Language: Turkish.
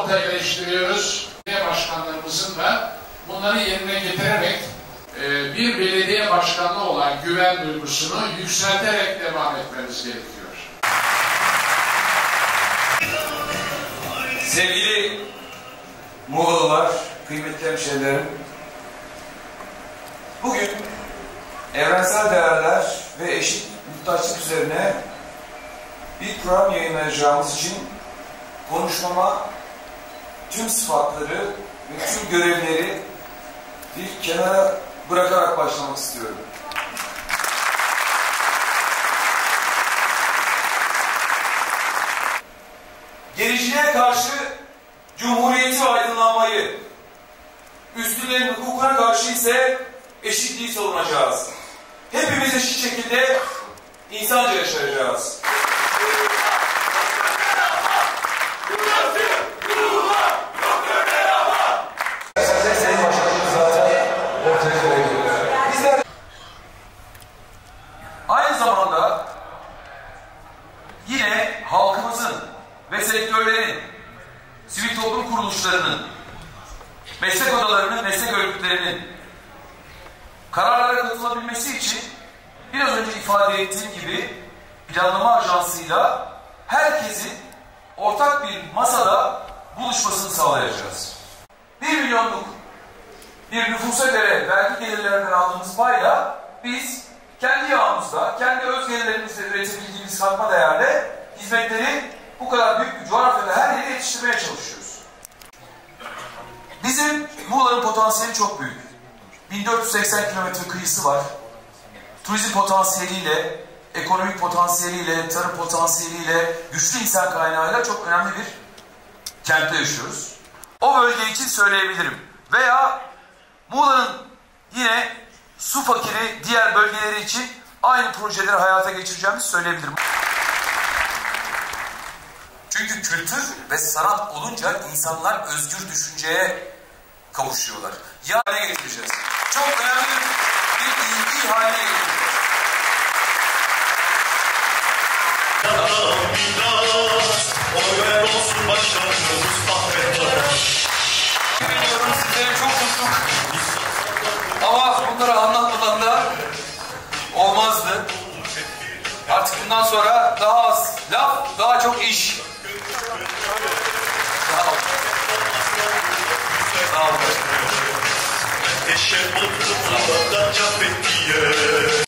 nokta eleştiriyoruz. Belediye başkanlarımızın da bunları yerine getirerek bir belediye başkanlığı olan güven duygusunu yükselterek devam etmemiz gerekiyor. Sevgili Muğlalılar, kıymetli hemşehrilerim, bugün evrensel değerler ve eşit muhtaçlık üzerine bir program yayınlayacağımız için konuşmama tüm sıfatları ve tüm görevleri bir kenara bırakarak başlamak istiyorum. Gericiliğe karşı cumhuriyeti ve aydınlanmayı, üstünlerin hukukuna karşı ise eşitliği savunacağız. Hepimiz eşit şekilde insanca yaşayacağız. Aynı zamanda yine halkımızın ve sektörlerin, sivil toplum kuruluşlarının, meslek odalarının, meslek örgütlerinin kararlara katılabilmesi için biraz önce ifade ettiğim gibi planlama ajansıyla herkesin ortak bir masada buluşmasını sağlayacağız. 1 milyonluk bir nüfusa göre vergi gelirlerinden aldığımız payla biz kendi yağımızda, kendi öz gelirlerimizle üretebildiğimiz katma değerle hizmetleri bu kadar büyük bir coğrafyada her yere yetiştirmeye çalışıyoruz. Bizim Muğla'nın potansiyeli çok büyük. 1480 kilometre kıyısı var. Turizm potansiyeliyle, ekonomik potansiyeliyle, tarım potansiyeliyle, güçlü insan kaynağıyla çok önemli bir kentte yaşıyoruz. O bölge için söyleyebilirim. Veya Muğla'nın yine su fakiri diğer bölgeleri için aynı projeleri hayata geçireceğimizi söyleyebilirim. Çünkü kültür ve sanat olunca insanlar özgür düşünceye kavuşuyorlar. Haline getireceğiz. Çok önemli bir ilgi haline getireceğiz. Bilmiyorum, sizleri çok tuttuk. Ama bunları anlatmadan da olmazdı. Artık bundan sonra daha az laf, daha çok iş. Sağ olun. Sağ olun.